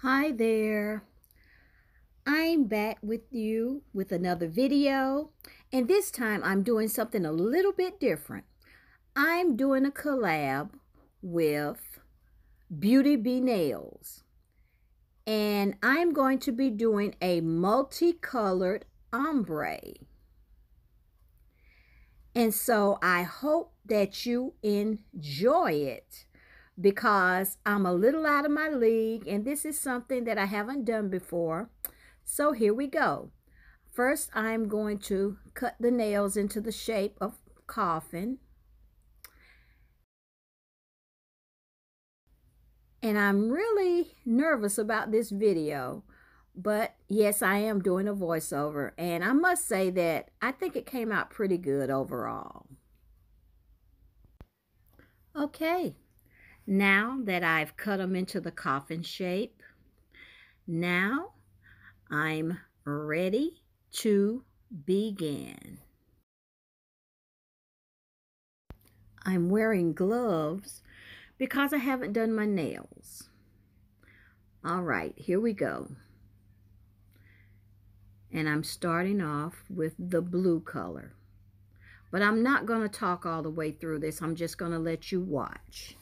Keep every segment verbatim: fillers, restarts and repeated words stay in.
Hi there. I'm back with you with another video, and this time I'm doing something a little bit different. I'm doing a collab with BeautyB Nails, and I'm going to be doing a multicolored ombre. And so I hope that you enjoy it because I'm a little out of my league and this is something that I haven't done before. So here we go. First, I'm going to cut the nails into the shape of coffin. And I'm really nervous about this video, but yes, I am doing a voiceover. And I must say that I think it came out pretty good overall. Okay, now that I've cut them into the coffin shape, now I'm ready to begin. I'm wearing gloves because I haven't done my nails. All right, here we go. And I'm starting off with the blue color. But I'm not going to talk all the way through this. I'm just going to let you watch.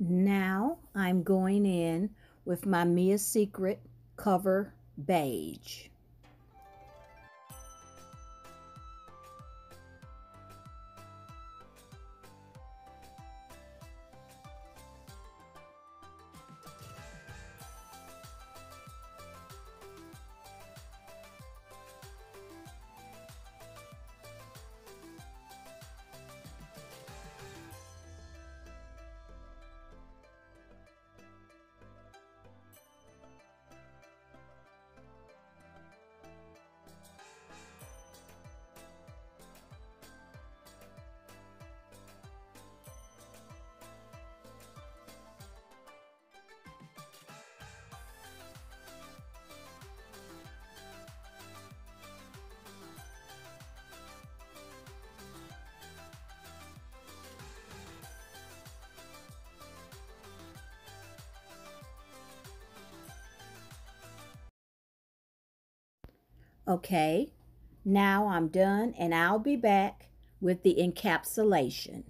Now I'm going in with my Mia Secret Cover Beige. Okay, now I'm done and I'll be back with the encapsulation.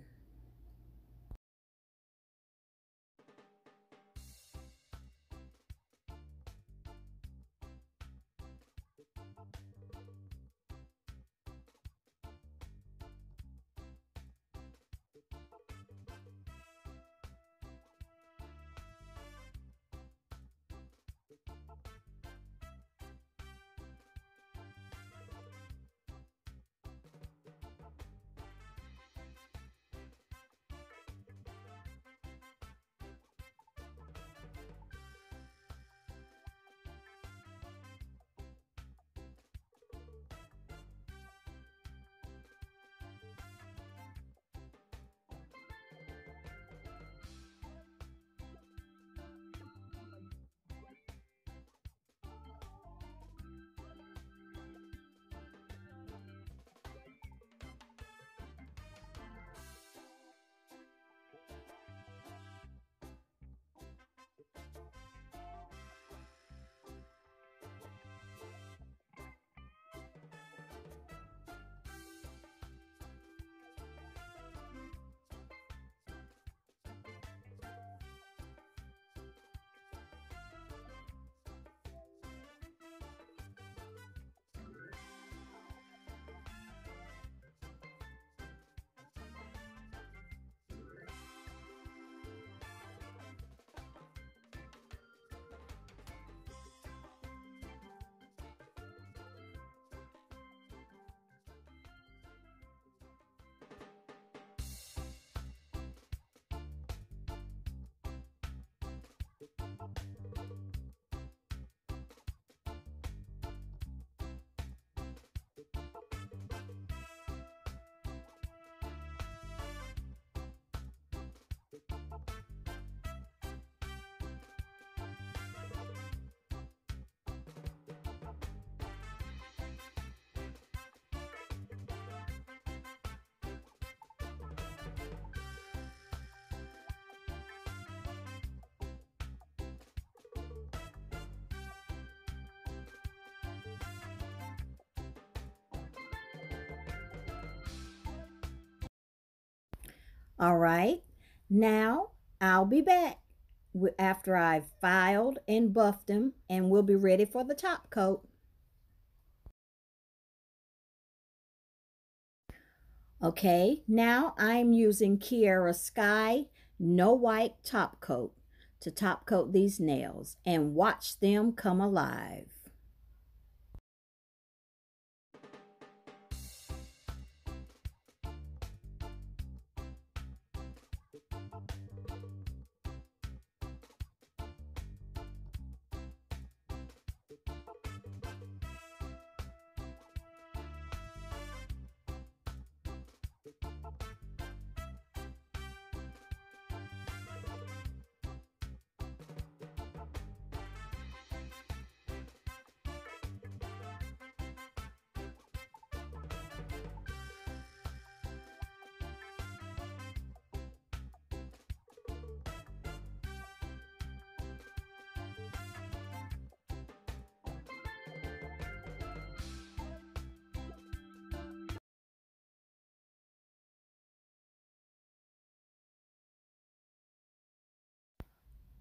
All right, now I'll be back after I've filed and buffed them, and we'll be ready for the top coat. Okay, now I'm using Kiara Sky No Wipe Top Coat to top coat these nails and watch them come alive.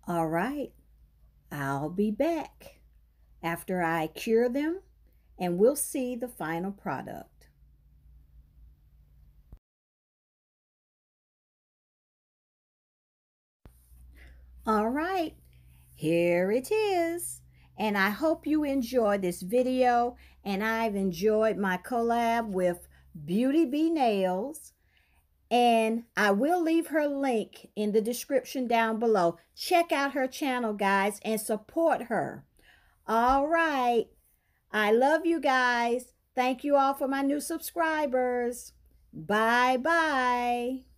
All right, I'll be back after I cure them and we'll see the final product. All right, here it is. And I hope you enjoyed this video, and I've enjoyed my collab with BeautyB Nails. And I will leave her link in the description down below. Check out her channel, guys, and support her. All right. I love you guys. Thank you all for my new subscribers. Bye-bye.